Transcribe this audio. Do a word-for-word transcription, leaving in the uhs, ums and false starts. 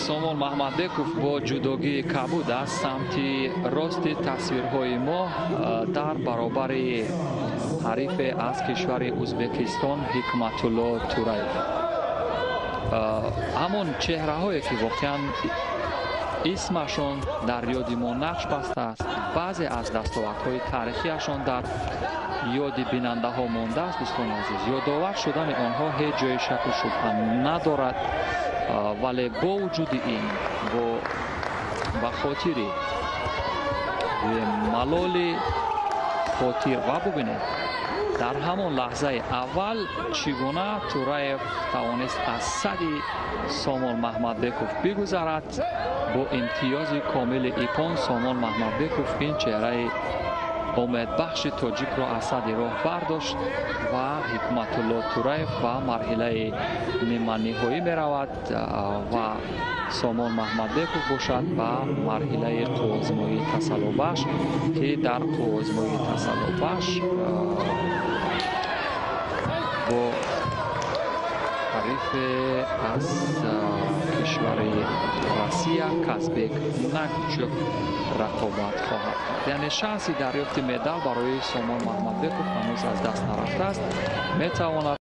سامان محمدبеков бо ҷудогии кабуд аз самти рости тасвирҳои мо дар баробари ҳарифе аз кишвари ӯзбекистон ҳикматулло тураев. ҳамон чеҳраҳое ки воқеан исмашон дар ёди мо нақш бастааст, баъзе аз дастовардҳои таърихиашон дар ёди бинандаҳо мондааст. дӯстони азиз, ёдовар шудани онҳо ҳеҷ ҷои шаку шубҳа надорад, вале бо вуҷуди ин бо ба хотири малоли хотир ва бубинед дар ҳамон лаҳзаи аввал чӣ гуна Тураев тавонист аз сади Сомон Маҳмадбеков бигузарад. бо имтиёзи комили ипон Сомон Маҳмадбеков ин чеҳраи умедбахши тоҷикро аз сади роҳ бардошт ва ҳикматулло Тураев ба марҳилаи ниманиҳоӣ меравад ва Сомон Маҳмадбеков бошад ба марҳилаи қуввозмоии тасаллубахш, ки дар қуввозмоии тасаллубахш бо ҳарифе аз кишвари Россия Казбек Накчев рақобат хоҳад кард. яъне шанси дарёфти медал барои Сомон Маҳмадбеков ҳанӯз аз даст нарафтааст. метавонад